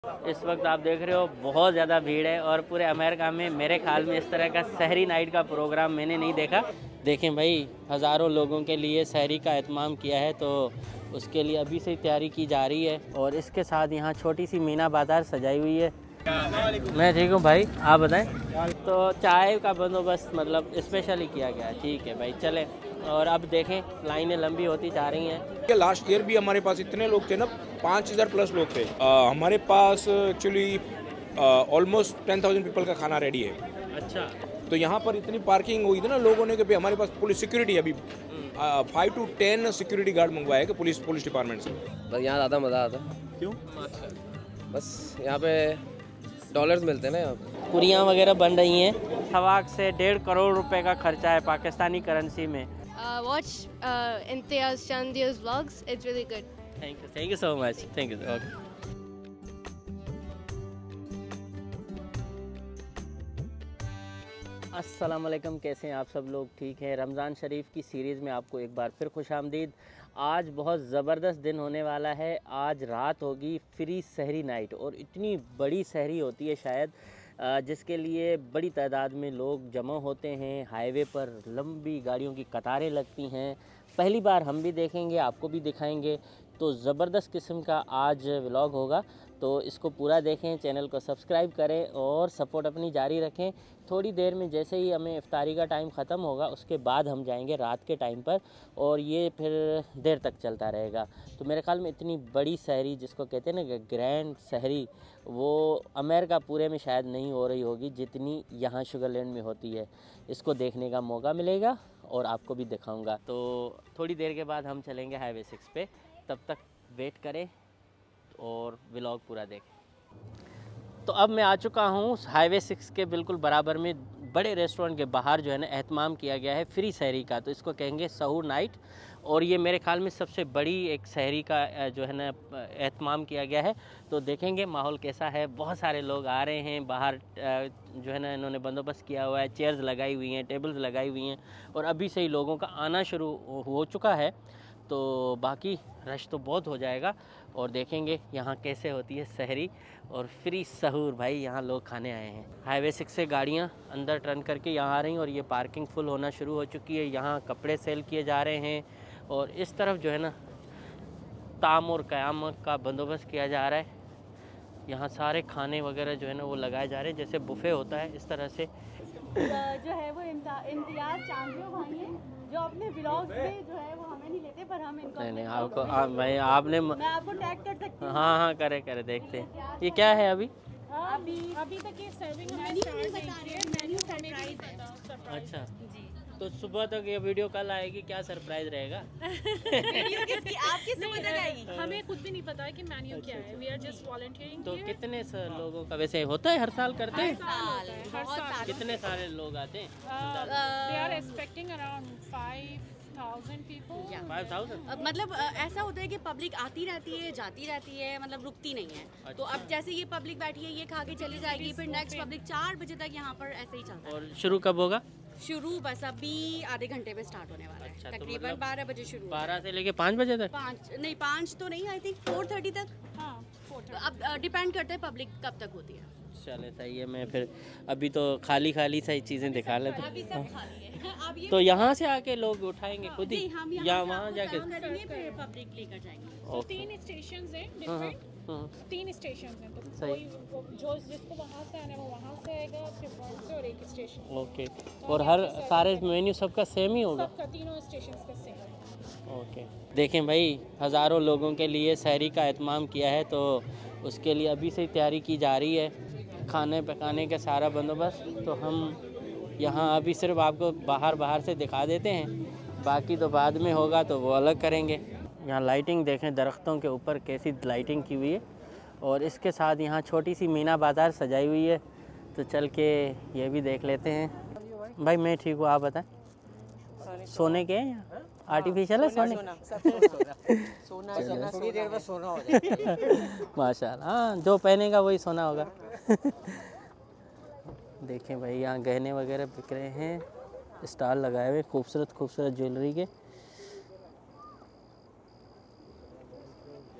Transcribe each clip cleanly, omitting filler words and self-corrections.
इस वक्त आप देख रहे हो बहुत ज़्यादा भीड़ है और पूरे अमेरिका में मेरे ख्याल में इस तरह का सहरी नाइट का प्रोग्राम मैंने नहीं देखा। देखें भाई, हज़ारों लोगों के लिए सहरी का एहतमाम किया है, तो उसके लिए अभी से तैयारी की जा रही है। और इसके साथ यहाँ छोटी सी मीना बाज़ार सजाई हुई है। मैं ठीक हूँ भाई, आप बताएं। तो चाय का बंदोबस्त मतलब स्पेशली किया गया है। ठीक है भाई, चलें। और अब देखें लाइनें लंबी होती जा रही हैं। लास्ट ईयर भी हमारे पास इतने लोग थे ना, 5000 प्लस लोग थे। हमारे पास एक्चुअली ऑलमोस्ट 10,000 पीपल का खाना रेडी है। अच्छा, तो यहाँ पर इतनी पार्किंग हुई थी ना लोगों ने कि भाई हमारे पास पुलिस सिक्योरिटी अभी 5 to 10 सिक्योरिटी गार्ड मंगवाया है कि पुलिस डिपार्टमेंट से। बस यहाँ ज़्यादा मज़ा आता। क्यों? बस यहाँ पे डॉलर्स मिलते हैं ना यहाँ पे। पुरियाँ वगैरह बन रही हैं। सवाक से 1.5 करोड़ रुपए का खर्चा है पाकिस्तानी करेंसी में। Watch Imtiaz Chandia's vlogs. It's really good. Thank you so much. Thank you. Okay. अस्सलाम वालेकुम, कैसे हैं आप सब लोग? ठीक है। रमज़ान शरीफ की सीरीज़ में आपको एक बार फिर खुशामदीद। आज बहुत ज़बरदस्त दिन होने वाला है। आज रात होगी फ्री सहरी नाइट, और इतनी बड़ी सहरी होती है शायद जिसके लिए बड़ी तादाद में लोग जमा होते हैं। हाईवे पर लंबी गाड़ियों की कतारें लगती हैं। पहली बार हम भी देखेंगे, आपको भी दिखाएंगे। तो ज़बरदस्त किस्म का आज व्लॉग होगा, तो इसको पूरा देखें, चैनल को सब्सक्राइब करें और सपोर्ट अपनी जारी रखें। थोड़ी देर में जैसे ही हमें इफ्तारी का टाइम ख़त्म होगा उसके बाद हम जाएंगे रात के टाइम पर, और ये फिर देर तक चलता रहेगा। तो मेरे ख्याल में इतनी बड़ी सहरी जिसको कहते हैं ना ग्रैंड सहरी, वो अमेरिका पूरे में शायद नहीं हो रही होगी जितनी यहाँ शुगरलैंड में होती है। इसको देखने का मौका मिलेगा और आपको भी दिखाऊंगा। तो थोड़ी देर के बाद हम चलेंगे हाईवे 6 पे, तब तक वेट करें और व्लॉग पूरा देखें। तो अब मैं आ चुका हूँ हाईवे 6 के बिल्कुल बराबर में, बड़े रेस्टोरेंट के बाहर जो है ना एहतमाम किया गया है फ्री सहरी का, तो इसको कहेंगे सहूर नाइट। और ये मेरे ख्याल में सबसे बड़ी एक सहरी का जो है ना एहतमाम किया गया है। तो देखेंगे माहौल कैसा है। बहुत सारे लोग आ रहे हैं बाहर, जो है ना इन्होंने बंदोबस्त किया हुआ है, चेयर्स लगाई हुई हैं, टेबल्स लगाई हुई हैं, और अभी से ही लोगों का आना शुरू हो चुका है। तो बाकी रश तो बहुत हो जाएगा, और देखेंगे यहाँ कैसे होती है सहरी और फ्री सहूर। भाई यहाँ लोग खाने आए हैं। हाईवे 6 से गाड़ियाँ अंदर टर्न करके यहाँ आ रही हैं, और ये पार्किंग फुल होना शुरू हो चुकी है। यहाँ कपड़े सेल किए जा रहे हैं, और इस तरफ जो है ना ताम और क़याम का बंदोबस्त किया जा रहा है। यहाँ सारे खाने वगैरह जो है ना वो लगाए जा रहे हैं, जैसे बुफ़े होता है इस तरह से। जो है वो इम्तियाज चांदिया भाई हैं, जो अपने व्लॉग्स में जो है वो हमें नहीं लेते, पर हम इनको नहीं आपको भाई आपने मैं आपको टैग कर सकती हूँ। हाँ करे देखते हैं ये क्या है अभी। अभी तक ये सर्विंग हमें स्टार्ट नहीं की है, मेन्यू सरप्राइज है। अच्छा जी, तो सुबह तक ये वीडियो कल आएगी, क्या सरप्राइज रहेगा? वीडियो किसकी, आपकी समझ तक आएगी? हमें खुद भी नहीं पता है कि मेन्यू क्या है। We are just volunteering. तो कितने लोगों का वैसे होता है, हर साल करते हैं? हर साल कितने सारे लोग आते हैं? They are expecting around 5,000 people. 5000? मतलब ऐसा होता है कि पब्लिक आती रहती है, जाती रहती है, मतलब रुकती नहीं है। तो अब जैसे ये पब्लिक बैठी है, ये खा के चली जाएगी, फिर नेक्स्ट पब्लिक 4 बजे तक यहाँ पर ऐसे ही चलता है। और शुरू कब होगा? शुरू बस अभी आधे घंटे में स्टार्ट होने वाला है। अच्छा, तो तकरीबन मतलब 12 बजे शुरू। 12 से लेके 5 बजे तक? 5 तो नहीं, आई थिंक 4:30 तक। हाँ, 4:30। तो अब डिपेंड करता है पब्लिक कब तक होती है। चले सही है। मैं फिर अभी तो खाली सही चीज़ें दिखा लेते अभी सब खाली है। अब ये तो यहाँ से आके लोग उठाएंगे खुद ही, नहीं, हम या यहाँ वहाँ जाके? करेंगे, फिर पब्लिक लेकर जाएंगे। So 3 स्टेशंस हैं डिफरेंट। 3 स्टेशंस हैं, तो सही। कोई जो जिसको वहाँ से आना है वो वहाँ से आएगा, फिर वहाँ से, और एक स्टेशन। ओके। और हर सारे मेन्यू सबका सेम ही होगा? सबका तीनों स्टेशंस का सेम है। ओके। देखें भाई, हज़ारों लोगों के लिए सहरी का एहतमाम किया है, तो उसके लिए अभी से ही तैयारी की जा रही है, खाने पकाने का सारा बंदोबस्त। तो हम यहाँ अभी सिर्फ आपको बाहर से दिखा देते हैं, बाकी तो बाद में होगा तो वो अलग करेंगे। यहाँ लाइटिंग देखें, दरख्तों के ऊपर कैसी लाइटिंग की हुई है, और इसके साथ यहाँ छोटी सी मीना बाज़ार सजाई हुई है। तो चल के ये भी देख लेते हैं। भाई मैं ठीक हूँ, आप बताएं। सोने के हैं, आर्टिफिशियल है सोने? सोना थोड़ी देर में सोना हो जाएगा। माशाल्लाह, हाँ जो पहनेगा वही सोना होगा। देखें भाई, यहाँ गहने वगैरह बिक रहे हैं, स्टॉल लगाए हुए खूबसूरत ज्वेलरी के।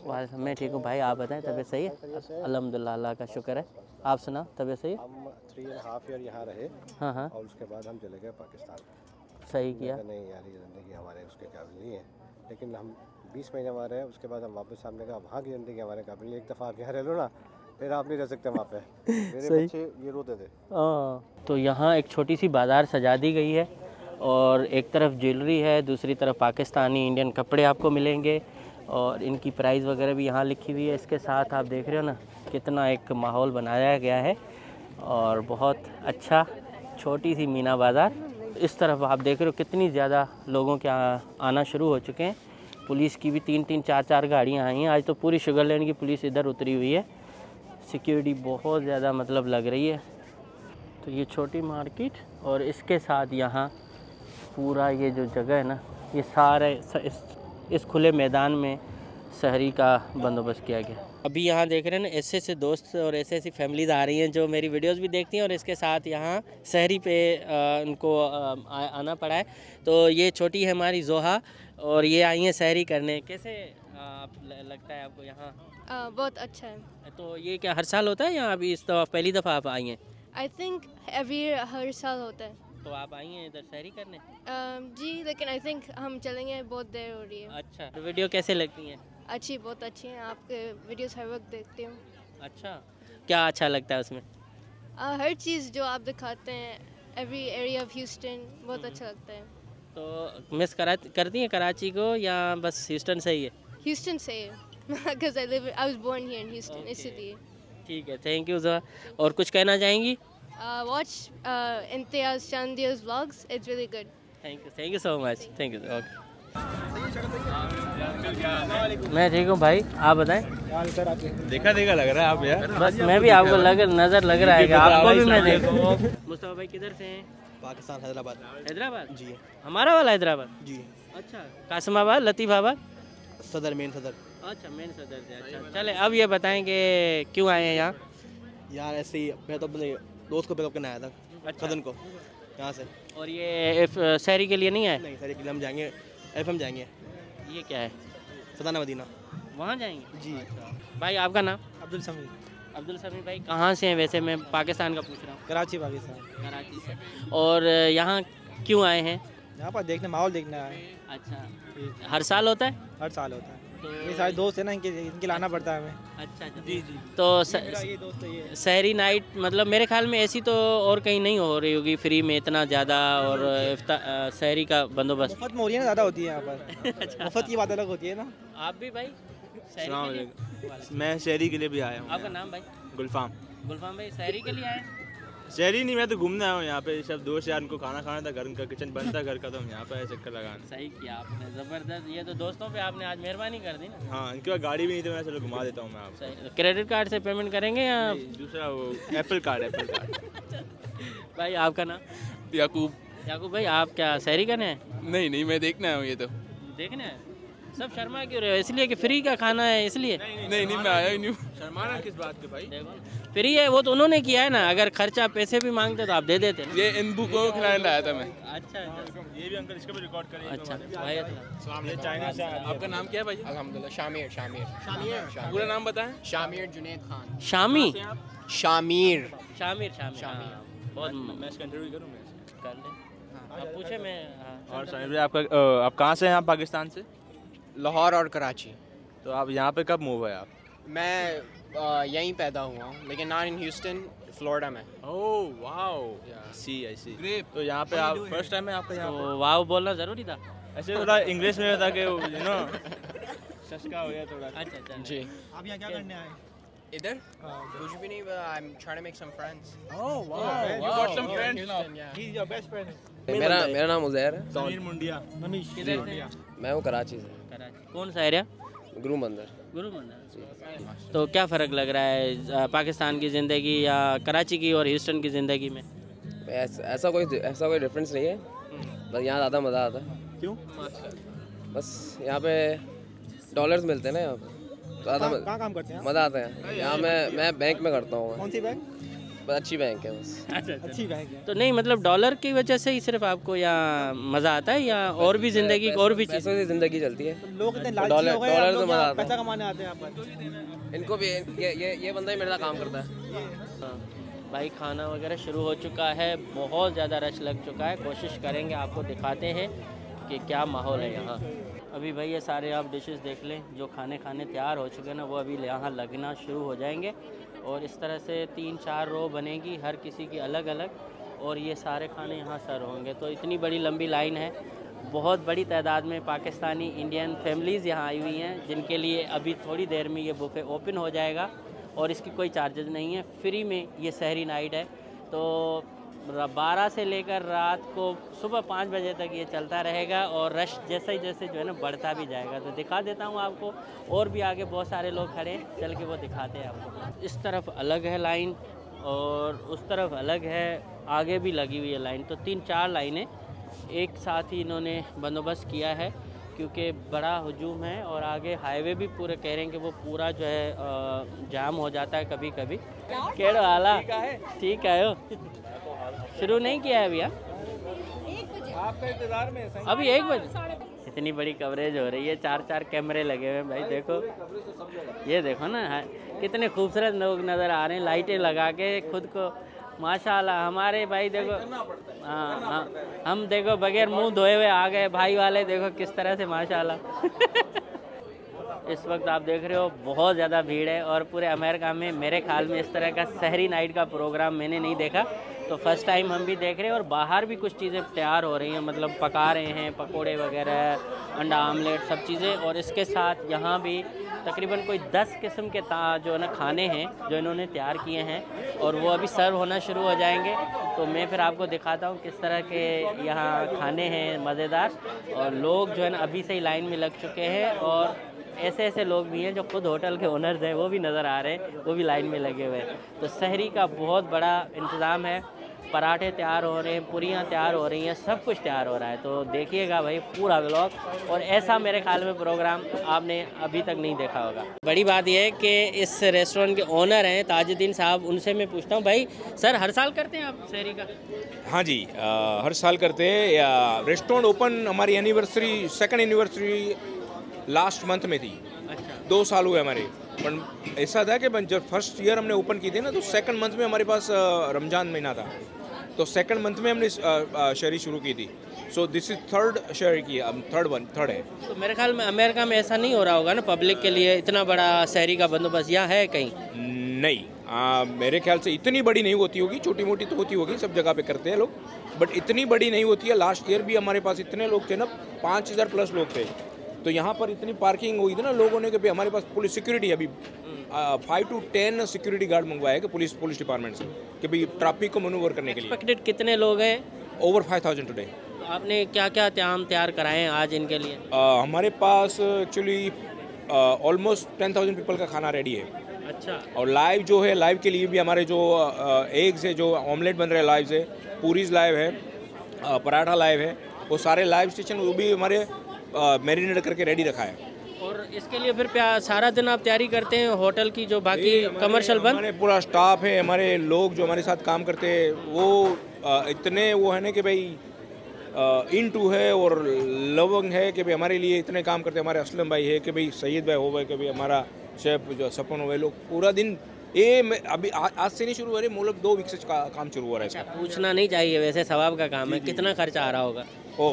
मैं ठीक हूँ भाई, आप बताएं तबीयत सही है? अल्हम्दुलिल्लाह, अल्लाह का शुक्र है। आप सुना तबीयत सही है? हम 3.5 ईयर यहाँ रहे हाँ हाँ, और उसके बाद हम चले गए पाकिस्तान। सही किया। नहीं यार, ये ज़िंदगी हमारे उसके काबिल नहीं है, लेकिन हम 20 महीने वहाँ रहे, उसके बाद हम वापस सामने कहा वहाँ की ज़िंदगी हमारे काबिल नहीं। एक दफ़ा आप यहाँ रह लो ना, फिर आप नहीं रह सकते वहाँ पे। मेरे बच्चे ये रोते थे। तो यहाँ एक छोटी सी बाज़ार सजा दी गई है और एक तरफ ज्वेलरी है, दूसरी तरफ पाकिस्तानी इंडियन कपड़े आपको मिलेंगे और इनकी प्राइस वगैरह भी यहाँ लिखी हुई है। इसके साथ आप देख रहे हो ना कितना एक माहौल बनाया गया है और बहुत अच्छा, छोटी सी मीना बाज़ार। इस तरफ आप देख रहे हो कितनी ज़्यादा लोगों के आना शुरू हो चुके हैं। पुलिस की भी 3-3 4-4 गाड़ियाँ आई हैं। आज तो पूरी शुगरलैंड की पुलिस इधर उतरी हुई है। सिक्योरिटी बहुत ज़्यादा मतलब लग रही है। तो ये छोटी मार्केट और इसके साथ यहाँ पूरा ये जो जगह है ना, ये सारे इस खुले मैदान में शहरी का बंदोबस्त किया गया। अभी यहाँ देख रहे हैं ना, ऐसे ऐसे दोस्त और ऐसे ऐसी फैमिलीज़ आ रही हैं जो मेरी वीडियोस भी देखती हैं और इसके साथ यहाँ शहरी पे उनको आना पड़ा है। तो ये छोटी है हमारी जोहा और ये आई हैं शहरी करने। कैसे आप लगता है आपको यहाँ? बहुत अच्छा है। तो ये क्या हर साल होता है या अभी इस दफ़ा पहली दफ़ा आप आई हैं? आई थिंक हर साल होता है। तो आप आई हैं इधर शहरी करने? जी, लेकिन आई थिंक हम चलेंगे, बहुत देर हो रही है। अच्छा, तो वीडियो कैसे लगती हैं? अच्छी, बहुत अच्छी हैं। आपके वीडियोस हर वक्त देखती हूँ। अच्छा, क्या अच्छा लगता है उसमें? हर चीज़ जो आप दिखाते हैं, एवरी एरिया ऑफ ह्यूस्टन, बहुत अच्छा लगता है। तो मिस करती हैं कराची को या बस ह्यूस्टन सही है? ह्यूस्टन से है because I was born here in Houston, इसलिए। ठीक है, थैंक यू ज़ोहा। और कुछ कहना चाहेंगी? Watch Imtiaz Chandia's vlogs, it's really good। Thank you so much, thank you. Okay, मैं ठीक हूँ भाई, आप बताएं। देखा लग रहा है आप यार। बस मैं भी आपको नज़र लग रहा है कि आपको भी मैं देखूँ। मुस्तफा भाई किधर से हैं? पाकिस्तान, हैदराबाद। हैदराबाद जी। हमारा वाला हैदराबाद? जी। अच्छा, कासिमाबाद, लतीफ़ाबाद? सदर, मेन सदर। अच्छा, मेन सदर से। अच्छा, चले अब ये बताएं कि क्यों आए हैं यहाँ? यार ऐसे ही मैं तो अपने दोस्त को पिकअप करने आया था, कज़न को यहाँ से। और ये शहरी के लिए नहीं आए? नहीं, शहरी के लिए हम जाएंगे, FM जाएंगे। ये क्या है? सदाना मदीना। वहाँ जाएंगे? जी। भाई आपका नाम? अब्दुल समीर। अब्दुल समीर भाई कहाँ से हैं? वैसे मैं पाकिस्तान का पूछ रहा हूँ। कराची, पाकिस्तान। कराची से। और यहाँ क्यों आए हैं? यहाँ पर देखने, माहौल देखने आए। अच्छा, हर साल होता है? हर साल होता है। तो ये सारे दोस्त है ना, इनके लाना पड़ता है हमें। अच्छा अच्छा। जी। तो ये दोस्त ये शहरी नाइट मतलब मेरे ख्याल में ऐसी तो और कहीं नहीं हो रही होगी फ्री में इतना ज़्यादा, और शहरी का बंदोबस्त मुफ्त में हो रही है ना, ज़्यादा होती है यहाँ पर। मुफ्त की बात अलग होती है ना। आप भी भाई शहरी के लिए? मैं शहरी के लिए भी आया हूँ। आपका नाम भाई? गुलफाम। गुलफाम भाई शहरी के लिए आए? शहरी नहीं, मैं तो घूमने आया हूँ यहाँ पे। सब दोस्त यार, उनको खाना खाना था, घर का किचन बंद था घर का, तो हम यहाँ पे आए चक्कर लगाने। सही किया आपने, ज़बरदस्त। ये तो दोस्तों पे आपने आज मेहरबानी कर दी ना। हाँ, इनके पास गाड़ी भी नहीं थी, मैं चलो घुमा देता हूँ मैं आपको। सही। क्रेडिट कार्ड से पेमेंट करेंगे या दूसरा वो एप्पल कार्ड। भाई आपका नाम? याकूब। याकूब भाई आप क्या शहरी करने हैं? नहीं, मैं देखने आया हूँ ये तो। देखने हैं? सब शर्मा क्यों रहे हो? इसलिए कि फ्री का खाना है इसलिए? नहीं, मैं आया ही नहीं हूँ। शर्माना किस बात के भाई? देखो फ्री है, वो तो उन्होंने किया है ना। अगर खर्चा पैसे भी मांगते तो आप दे देते ना। ये इन बुक को खिलाने लाया था मैं। अच्छा, ये भी अंकल, इसका भी रिकॉर्ड करें। अच्छा भाई। ये चाइना से आपका नाम क्या है भाई? अल्हम्दुलिल्लाह, शामिर। पूरा नाम बताएं। शामिर जुनैद खान। शामिर। शामिर। बहुत। मैं इसका इंटरव्यू करूँ? कर ले, आप पूछे। मैं और शामिर भाई आप कहाँ से हैं? आप पाकिस्तान से? लाहौर और कराची। तो आप यहाँ पे कब मूव है आप? मैं यहीं पैदा हुआ हूँ, लेकिन नॉट इन ह्यूस्टन, फ्लोरिडा में। Oh wow, I see. तो यहाँ पे आप फर्स्ट टाइम है आपका यहाँ पे? तो वाव बोलना ज़रूरी था। ऐसे थोड़ा इंग्लिश में था कि शशका हो गया थोड़ा। अच्छा जी। आप यहाँ क्या करने आए? इधर कुछ भी नहीं, I'm trying to make some friends। Oh wow, you got some friends now। He's your best friend। मेरा नाम उज़ैर है। समीर मुंडिया। किधर से? मैं हूँ कराची से। कराची। कौन सा एरिया? गुरु मंदिर। गुरु मंदिर। तो क्या फ़र्क लग रहा है पाकिस्तान की ज़िंदगी या कराची की और ह्यूस्टन की ज़िंदगी में? ऐसा कोई डिफरेंस नहीं है, बस यहाँ ज़्यादा मज़ा आता है। क्यों? बस यहाँ पे डॉलर्स मिलते हैं ना, यहाँ पे ज़्यादा कहाँ काम करते हैं? मज़ा आता है। यहाँ मैं बैंक में करता हूँ। कौन सी बैंक? अच्छी बैंक है बस। अच्छा अच्छी बैंक है। तो नहीं मतलब डॉलर की वजह से ही सिर्फ आपको यहाँ मज़ा आता है या और भी ज़िंदगी और भी चीज़? पैसों से ज़िंदगी चलती है। लोग इतने लालची डॉलर हो गए, डॉलर हम से लोग मज़ा यहाँ आता पैसा है। कमाने आते हैं यहाँ पर। इनको भी ये बंदा ही मेरे साथ काम करता है। हाँ, भाई खाना वगैरह शुरू हो चुका है, बहुत ज़्यादा रश लग चुका है। कोशिश करेंगे आपको दिखाते हैं कि क्या माहौल है यहाँ। अभी भाई ये सारे आप डिशेस देख लें, जो खाने तैयार हो चुके हैं ना, वो अभी यहाँ लगना शुरू हो जाएंगे और इस तरह से 3-4 रो बनेगी, हर किसी की अलग अलग, और ये सारे खाने यहाँ सर्व होंगे। तो इतनी बड़ी लंबी लाइन है, बहुत बड़ी तादाद में पाकिस्तानी इंडियन फैमिलीज़ यहाँ आई हुई हैं, जिनके लिए अभी थोड़ी देर में ये बुफे ओपन हो जाएगा और इसकी कोई चार्जेस नहीं है, फ्री में ये सहरी नाइट है। तो 12 से लेकर रात को सुबह 5 बजे तक ये चलता रहेगा और रश जैसे जो है ना बढ़ता भी जाएगा। तो दिखा देता हूँ आपको, और भी आगे बहुत सारे लोग खड़े हैं, चल के वो दिखाते हैं आपको। इस तरफ अलग है लाइन और उस तरफ अलग है, आगे भी लगी हुई है लाइन। तो 3-4 लाइनें एक साथ ही इन्होंने बंदोबस्त किया है, क्योंकि बड़ा हुजूम है और आगे हाईवे भी पूरे कह रहे हैं कि वो पूरा जो है जाम हो जाता है कभी कभी। केड़ो आला ठीक है हो, शुरू नहीं किया है भैया, आपका इंतजार में अभी 1 बजे। इतनी बड़ी कवरेज हो रही है, 4-4 कैमरे लगे हुए हैं भाई। देखो ये देखो ना, कितने खूबसूरत लोग नज़र आ रहे हैं लाइटें लगा के खुद को, माशाल्लाह। हमारे भाई देखो, हाँ हम देखो बगैर मुंह धोए हुए आ गए, भाई वाले देखो किस तरह से माशाल्लाह। इस वक्त आप देख रहे हो बहुत ज़्यादा भीड़ है और पूरे अमेरिका में मेरे ख्याल में इस तरह का सहरी नाइट का प्रोग्राम मैंने नहीं देखा। तो फर्स्ट टाइम हम भी देख रहे हैं और बाहर भी कुछ चीज़ें तैयार हो रही हैं, मतलब पका रहे हैं, पकोड़े वगैरह, अंडा आमलेट, सब चीज़ें। और इसके साथ यहाँ भी तकरीबन कोई 10 किस्म के जो है ना खाने हैं जो इन्होंने तैयार किए हैं और वो अभी सर्व होना शुरू हो जाएंगे। तो मैं फिर आपको दिखाता हूँ किस तरह के यहाँ खाने हैं मज़ेदार। और लोग जो है ना अभी से ही लाइन में लग चुके हैं और ऐसे लोग भी हैं जो खुद होटल के ओनर्स हैं, वो भी नज़र आ रहे हैं, वो भी लाइन में लगे हुए हैं। तो सहरी का बहुत बड़ा इंतज़ाम है, पराठे तैयार हो रहे हैं, पूरियाँ तैयार हो रही हैं, सब कुछ तैयार हो रहा है। तो देखिएगा भाई पूरा व्लॉग, और ऐसा मेरे ख्याल में प्रोग्राम आपने अभी तक नहीं देखा होगा। बड़ी बात यह है कि इस रेस्टोरेंट के ओनर हैं ताजुद्दीन साहब, उनसे मैं पूछता हूँ, भाई सर हर साल करते हैं आप सहरी का? हाँ जी, हर साल करते हैं। रेस्टोरेंट ओपन हमारी anniversary, 2nd anniversary last month में थी। अच्छा, 2 साल हुए हमारे। पर ऐसा था कि जब फर्स्ट ईयर हमने ओपन की थी ना, तो 2nd मंथ में हमारे पास रमज़ान महीना था, तो 2nd मंथ में हमने शहरी शुरू की थी। सो दिस इज 3rd शहरी की, अब 3rd है। तो मेरे ख्याल में अमेरिका में ऐसा नहीं हो रहा होगा ना, पब्लिक के लिए इतना बड़ा सहरी का बंदोबस्त यहाँ है कहीं? नहीं, मेरे ख्याल से इतनी बड़ी नहीं होती होगी, छोटी मोटी तो होती होगी, सब जगह पे करते हैं लोग, बट इतनी बड़ी नहीं होती है। लास्ट ईयर भी हमारे पास इतने लोग थे ना, 5000 प्लस लोग थे। तो यहाँ पर इतनी पार्किंग हुई थी ना लोगों ने कि भाई हमारे पास पुलिस सिक्योरिटी अभी 5 to 10 सिक्योरिटी गार्ड मंगवाया कि पुलिस डिपार्टमेंट से, कि भाई ट्रैफिक को मैनूवर करने के लिए। एक्सपेक्टेड कितने लोग हैं? Over 5000 today. तो आपने क्या क्या तैयार कराए हैं आज इनके लिए? हमारे पास एक्चुअली ऑलमोस्ट 10,000 पीपल का खाना रेडी है। अच्छा, और लाइव जो है, लाइव के लिए भी हमारे जो एग्स है, जो ऑमलेट बन रहे हैं लाइव से, पूरीज लाइव है, पराठा लाइव है, वो सारे लाइव स्टेशन वो भी हमारे मैरिनेट करके रेडी रखा है। और इसके लिए फिर सारा दिन आप तैयारी करते हैं होटल की, जो बाकी कमर्शियल बंद? हमारे पूरा स्टाफ है, हमारे लोग जो हमारे साथ काम करते हैं वो इतने वो है ना कि भाई इनटू है और लवंग है कि भाई हमारे लिए इतने काम करते हैं। हमारे असलम भाई है, कि भाई सईद भाई हो गए, कि भाई हमारा शेफ जो सपन हो गए, लोग पूरा दिन ये अभी आज से नहीं शुरू हो रहे, मतलब 2 वीक से काम शुरू हो रहा है इसका। पूछना नहीं चाहिए, वैसे सवाब का काम है। कितना खर्चा आ रहा होगा?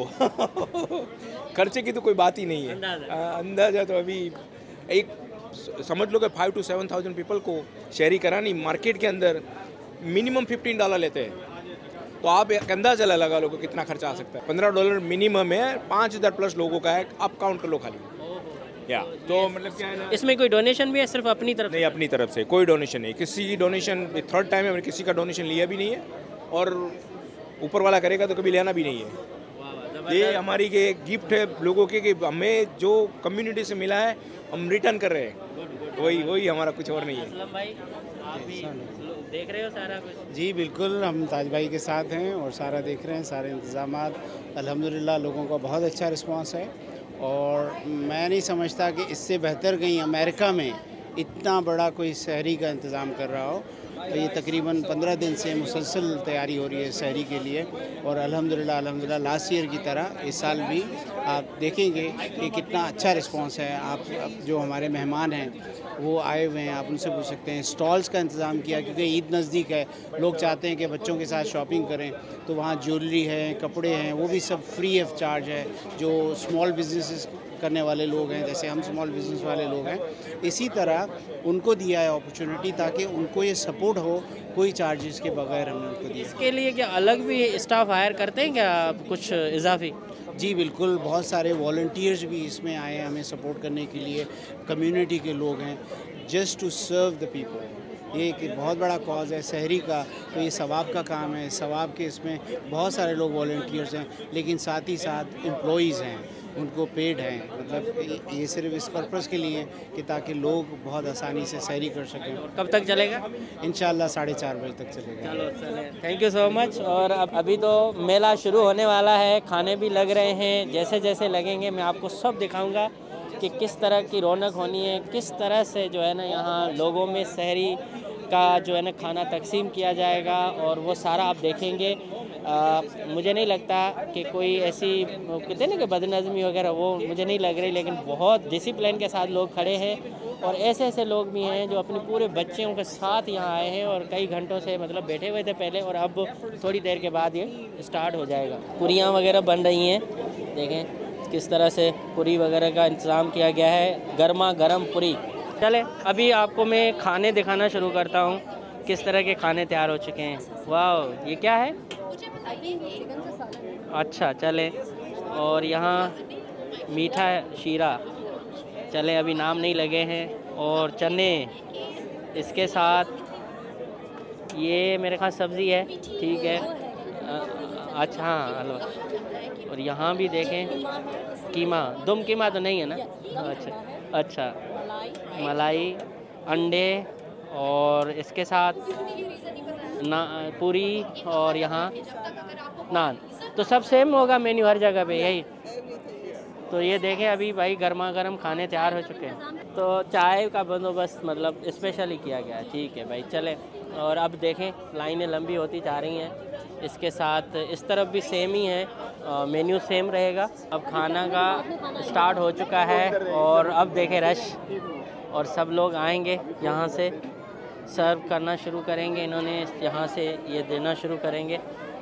खर्चे की तो कोई बात ही नहीं है, अंदाजा तो अभी एक समझ लो कि 5 to 7,000 पीपल को शहरी करानी मार्केट के अंदर मिनिमम $15 लेते हैं। तो आप एक अंदाजा लगा लो कि कितना खर्चा आ सकता है। $15 मिनिमम है, 5000 प्लस लोगों का है, आप काउंट कर लो खाली। या तो मतलब क्या है ना, इसमें कोई डोनेशन भी है? सिर्फ अपनी तरफ? नहीं, अपनी तरफ से कोई डोनेशन नहीं, किसी की डोनेशन 3rd टाइम है, किसी का डोनेशन लिया भी नहीं है, और ऊपर वाला करेगा तो कभी लेना भी नहीं है। ये हमारी के गिफ्ट है लोगों के, कि हमें जो कम्युनिटी से मिला है हम रिटर्न कर रहे हैं, वही हमारा, कुछ और नहीं है। असलम भाई, आप भी देख रहे हो सारा कुछ? जी बिल्कुल, हम ताज भाई के साथ हैं और सारा देख रहे हैं, सारे इंतज़ामात अल्हम्दुलिल्लाह लोगों का बहुत अच्छा रिस्पांस है। और मैं नहीं समझता कि इससे बेहतर कहीं अमेरिका में इतना बड़ा कोई सहरी का इंतज़ाम कर रहा हो। ये तकरीबन 15 दिन से मुसलसल तैयारी हो रही है सहरी के लिए, और अल्हम्दुलिल्लाह लास्ट ईयर की तरह इस साल भी आप देखेंगे कि कितना अच्छा रिस्पांस है। आप जो हमारे मेहमान हैं वो आए हुए हैं, आप उनसे पूछ सकते हैं। स्टॉल्स का इंतज़ाम किया क्योंकि ईद नज़दीक है, लोग चाहते हैं कि बच्चों के साथ शॉपिंग करें, तो वहाँ ज्वेलरी है, कपड़े हैं, वो भी सब फ्री ऑफ चार्ज है। जो स्मॉल बिजनेसेस करने वाले लोग हैं, जैसे हम स्मॉल बिजनेस वाले लोग हैं, इसी तरह उनको दिया है अपॉर्चुनिटी ताकि उनको ये सपोर्ट हो, कोई चार्जेस के बगैर हमने उनको दिया। इसके लिए क्या अलग भी स्टाफ हायर करते हैं क्या आप कुछ इजाफी? जी बिल्कुल, बहुत सारे वॉलंटियर्स भी इसमें आए हैं हमें सपोर्ट करने के लिए। कम्युनिटी के लोग हैं, just to serve the people. ये एक बहुत बड़ा कॉज है सहरी का, तो ये सवाब का काम है। सवाब के इसमें बहुत सारे लोग वॉलंटियर्स हैं, लेकिन साथ ही साथ एम्प्लॉइज़ हैं, उनको पेड हैं। मतलब ये सिर्फ इस पर्पज़ के लिए कि ताकि लोग बहुत आसानी से सहरी कर सकें। कब तक चलेगा? इंशाल्लाह 4:30 बजे तक चलेगा। चलो थैंक यू सो मच। और अभी तो मेला शुरू होने वाला है, खाने भी लग रहे हैं। जैसे जैसे लगेंगे मैं आपको सब दिखाऊंगा कि किस तरह की रौनक होनी है, किस तरह से जो है ना यहाँ लोगों में सहरी का जो है ना खाना तकसीम किया जाएगा, और वो सारा आप देखेंगे। मुझे नहीं लगता कि कोई ऐसी कहते हैं ना कि बदनज़मी वगैरह, वो मुझे नहीं लग रही, लेकिन बहुत डिसिप्लिन के साथ लोग खड़े हैं। और ऐसे ऐसे लोग भी हैं जो अपने पूरे बच्चों के साथ यहाँ आए हैं और कई घंटों से मतलब बैठे हुए थे पहले, और अब थोड़ी देर के बाद ये स्टार्ट हो जाएगा। पूरियाँ वगैरह बन रही हैं, देखें किस तरह से पूरी वगैरह का इंतज़ाम किया गया है, गर्मा गर्म पूरी। चले अभी आपको मैं खाने दिखाना शुरू करता हूँ, किस तरह के खाने तैयार हो चुके हैं। वाह, ये क्या है? अच्छा चले, और यहाँ मीठा शीरा, चले अभी नाम नहीं लगे हैं, और चने इसके साथ, ये मेरे ख्याल सब्ज़ी है, ठीक है। अच्छा हाँ हलवा, और यहाँ भी देखें कीमा, दुम कीमा तो नहीं है ना? अच्छा मलाई, अंडे, और इसके साथ ना पूरी, और यहाँ नान। तो सब सेम होगा मेन्यू हर जगह पे यही। तो ये देखें अभी भाई गर्मा गर्म खाने तैयार हो चुके हैं। तो चाय का बंदोबस्त मतलब स्पेशली किया गया है, ठीक है भाई चले। और अब देखें लाइनें लंबी होती जा रही हैं, इसके साथ इस तरफ भी सेम ही है, मेन्यू सेम रहेगा। अब खाना का स्टार्ट हो चुका है, और अब देखें रश, और सब लोग आएंगे यहाँ से सर्व करना शुरू करेंगे। इन्होंने यहाँ से ये देना शुरू करेंगे।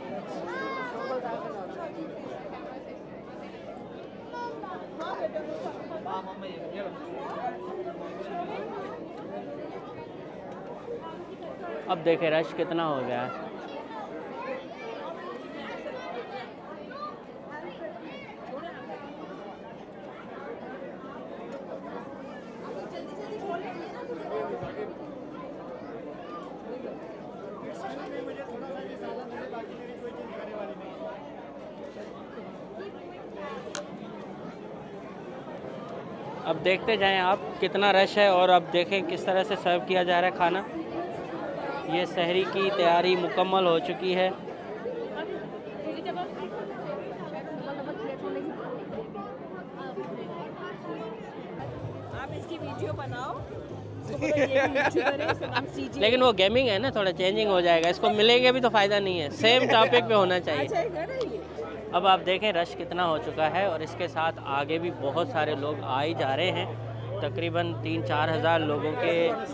अब देखें रश कितना हो गया है। अब देखते जाएं आप कितना रश है, और अब देखें किस तरह से सर्व किया जा रहा है खाना। ये सहरी की तैयारी मुकम्मल हो चुकी है। आप इसकी वीडियो बनाओ। लेकिन वो गेमिंग है ना, थोड़ा चेंजिंग हो जाएगा, इसको मिलेंगे भी तो फ़ायदा नहीं है, सेम टॉपिक पे होना चाहिए। अब आप देखें रश कितना हो चुका है, और इसके साथ आगे भी बहुत सारे लोग आ ही जा रहे हैं। तकरीबन 3-4 हज़ार लोगों के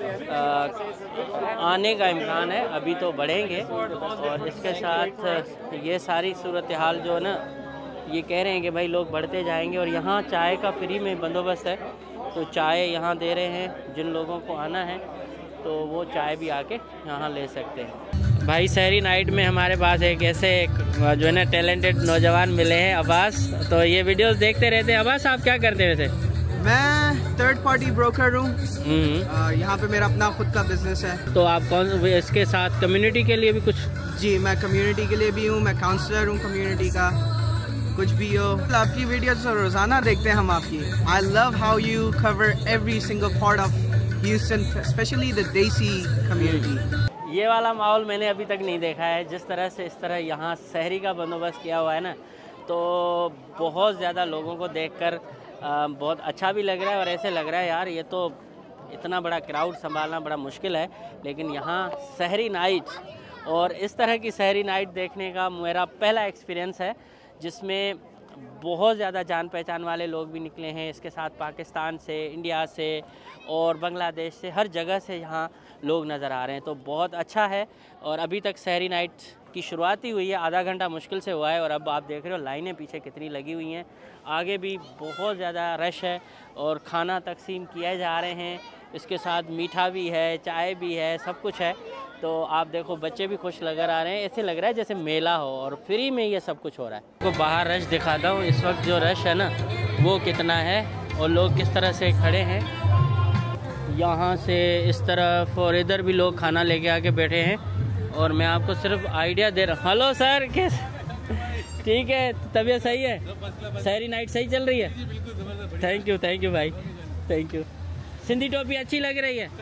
आने का इम्कान है, अभी तो बढ़ेंगे। और इसके साथ ये सारी सूरत हाल जो है ना, ये कह रहे हैं कि भाई लोग बढ़ते जाएंगे। और यहाँ चाय का फ्री में बंदोबस्त है, तो चाय यहाँ दे रहे हैं, जिन लोगों को आना है तो वो चाय भी आके यहाँ ले सकते हैं। भाई सहरी नाइट में हमारे पास एक ऐसे जो है ना टैलेंटेड नौजवान मिले हैं, अब्बास। तो ये वीडियोस देखते रहते हैं। अब्बास आप क्या करते हैं वैसे? मैं थर्ड पार्टी ब्रोकर हूँ, यहाँ पे मेरा अपना खुद का बिजनेस है। तो आप कौन इसके साथ कम्युनिटी के लिए भी कुछ? जी मैं कम्युनिटी के लिए भी हूँ, मैं काउंसलर हूँ कम्युनिटी का। कुछ भी हो, आपकी वीडियोस रोजाना देखते हैं हम आपकी। I love how you cover every single part of Houston, specially the desi community. ये वाला माहौल मैंने अभी तक नहीं देखा है, जिस तरह से इस तरह यहाँ सहरी का बंदोबस्त किया हुआ है ना, तो बहुत ज़्यादा लोगों को देखकर बहुत अच्छा भी लग रहा है। और ऐसे लग रहा है यार ये तो इतना बड़ा क्राउड संभालना बड़ा मुश्किल है, लेकिन यहाँ सहरी नाइट और इस तरह की सहरी नाइट देखने का मेरा पहला एक्सपीरियंस है, जिसमें बहुत ज़्यादा जान पहचान वाले लोग भी निकले हैं। इसके साथ पाकिस्तान से, इंडिया से और बांग्लादेश से, हर जगह से यहाँ लोग नज़र आ रहे हैं, तो बहुत अच्छा है। और अभी तक सहरी नाइट की शुरुआत ही हुई है, आधा घंटा मुश्किल से हुआ है और अब आप देख रहे हो लाइनें पीछे कितनी लगी हुई हैं। आगे भी बहुत ज़्यादा रश है और खाना तकसीम किए जा रहे हैं, इसके साथ मीठा भी है, चाय भी है, सब कुछ है। तो आप देखो बच्चे भी खुश नज़र आ रहे हैं, ऐसे लग रहा है जैसे मेला हो और फ्री में ये सब कुछ हो रहा है। तो बाहर रश दिखाता हूँ, इस वक्त जो रश है ना वो कितना है और लोग किस तरह से खड़े हैं यहाँ से इस तरफ, और इधर भी लोग खाना लेके आके बैठे हैं। और मैं आपको सिर्फ आइडिया दे रहा हूँ। हेलो सर, कैसे? ठीक है, तबीयत सही है? सहरी नाइट सही चल रही है? थैंक यू भाई, थैंक यू। सिंधी टोपी अच्छी लग रही है?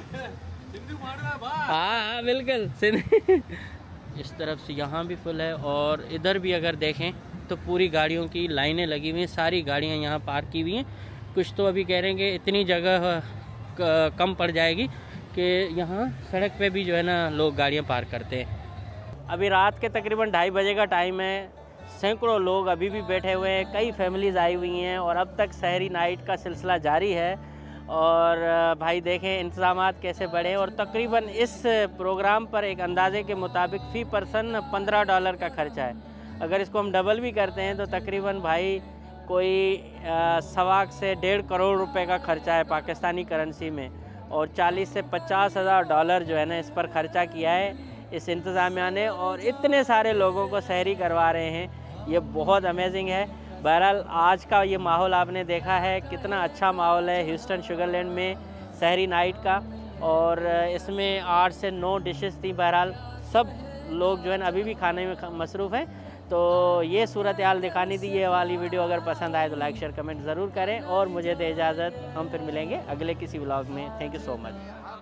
हाँ बिल्कुल सिंधी। इस तरफ से यहाँ भी फुल है और इधर भी अगर देखें तो पूरी गाड़ियों की लाइनें लगी हुई हैं, सारी गाड़ियाँ यहाँ पार्क की हुई हैं। कुछ तो अभी कह रहे हैं कि इतनी जगह कम पड़ जाएगी कि यहाँ सड़क पे भी जो है ना लोग गाड़ियाँ पार्क करते हैं। अभी रात के तकरीबन 2:30 बजे का टाइम है, सैकड़ों लोग अभी भी बैठे हुए हैं, कई फैमिलीज़ आई हुई हैं और अब तक सहरी नाइट का सिलसिला जारी है। और भाई देखें इंतज़ामात कैसे बढ़े, और तकरीबन इस प्रोग्राम पर एक अंदाजे के मुताबिक फ़ी पर्सन $15 का खर्चा है। अगर इसको हम डबल भी करते हैं तो तकरीबन भाई कोई 1.25 से 1.5 करोड़ रुपए का खर्चा है पाकिस्तानी करेंसी में, और 40 से 50 हज़ार डॉलर जो है ना इस पर ख़र्चा किया है इस इंतज़ामिया ने, और इतने सारे लोगों को सहरी करवा रहे हैं। ये बहुत अमेजिंग है। बहरहाल आज का ये माहौल आपने देखा है, कितना अच्छा माहौल है ह्यूस्टन शुगरलैंड में सहरी नाइट का, और इसमें 8 से 9 डिशेस थी। बहरहाल सब लोग जो है ना अभी भी खाने में मसरूफ़ हैं। तो ये सूरत हाल दिखानी थी। ये वाली वीडियो अगर पसंद आए तो लाइक शेयर कमेंट ज़रूर करें और मुझे दे इजाज़त। हम फिर मिलेंगे अगले किसी व्लॉग में। Thank you so much.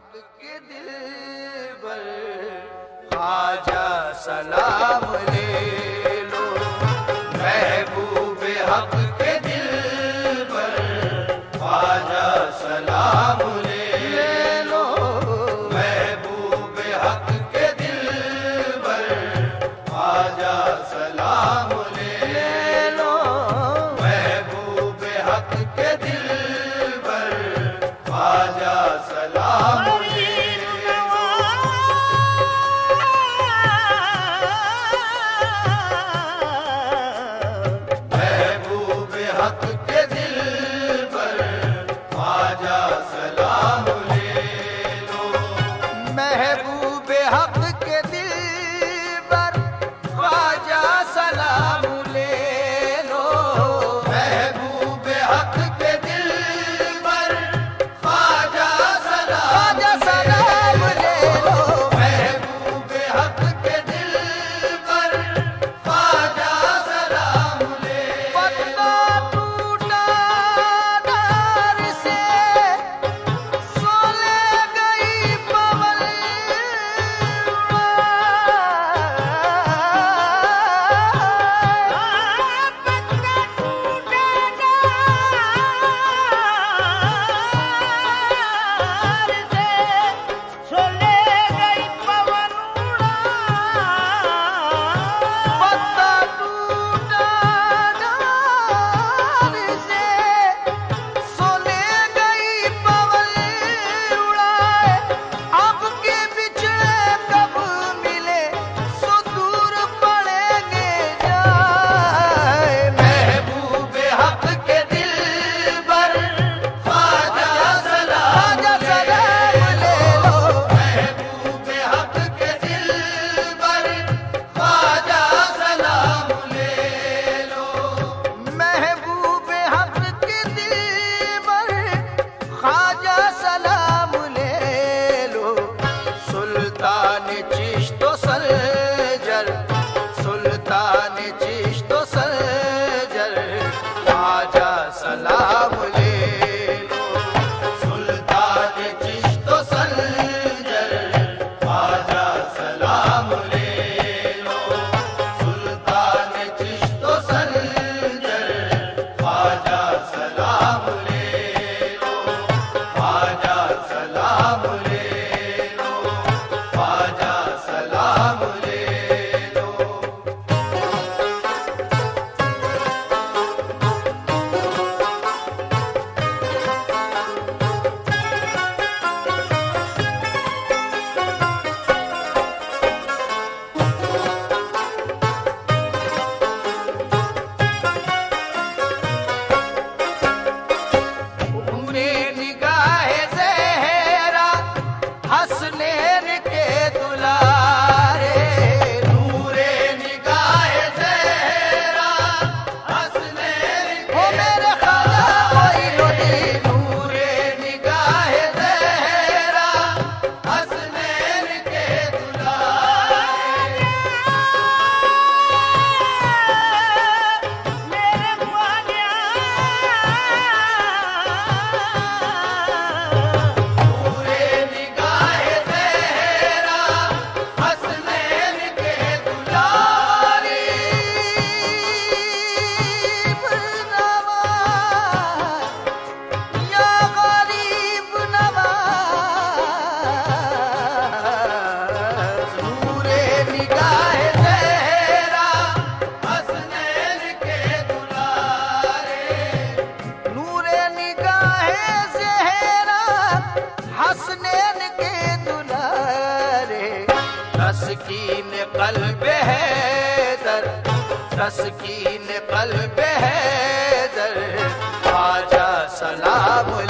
आजा सलाम ले लो महबूबे हक के दिल पर, आजा सलाम ले लो महबूबे हक के दिल पर, आजा सलाम ले लो महबूबे हक के दिल पर, आजा सलाम सलाम तस्कीन क़ल्ब हैदर, तस्कीन क़ल्ब हैदर, आजा सलाम